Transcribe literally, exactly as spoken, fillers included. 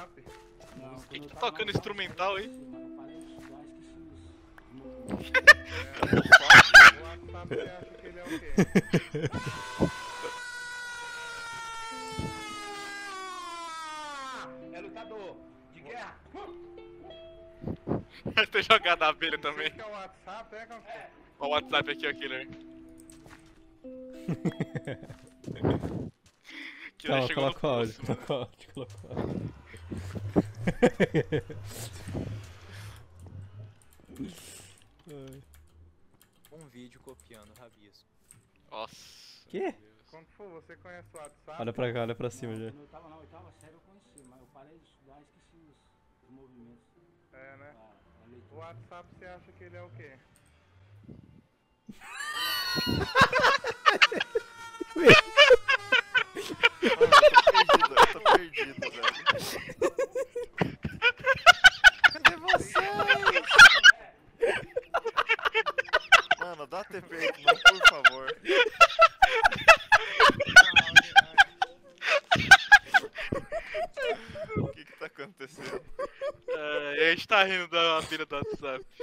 WhatsApp? Não, Quem quando que eu tá tava tocando lá, instrumental aí? Mas eu parei de estudar, esqueci os movimentos. É, o WhatsApp você acha que ele é o quê? É lutador de guerra. Vai ter jogado a abelha Você também. que é o WhatsApp, é, Cancún? Ó o WhatsApp aqui, ó, Killer. Killer Calma, chegou no coloca o áudio, próximo, né? coloca o áudio, coloca o áudio. Um vídeo copiando rabisco. Nossa. Quê? meu Deus. Kung Fu, você conhece o WhatsApp? Olha pra cá, olha pra cima Não, já. quando eu tava na oitava série eu conheci, mas eu parei de estudar, esqueci os, os movimentos. É, né? da- da O leitura. WhatsApp você acha que ele é o quê? Mano, eu tô perdido, eu tô perdido, velho. Cadê vocês? Mano, dá T P aqui, não, por favor. O que que tá acontecendo? É, a gente tá rindo da abelha do WhatsApp.